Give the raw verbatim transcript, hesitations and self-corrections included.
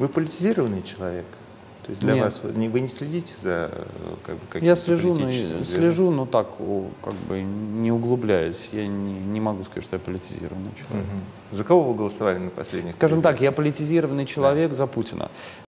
Вы политизированный человек? То есть для Нет. вас вы не, вы не следите за как бы, какими-то Я слежу, но, политическими слежу, но так, о, как бы не углубляюсь. Я не, не могу сказать, что я политизированный человек. Угу. За кого вы голосовали на последних? Скажем так, я политизированный человек Да. за Путина.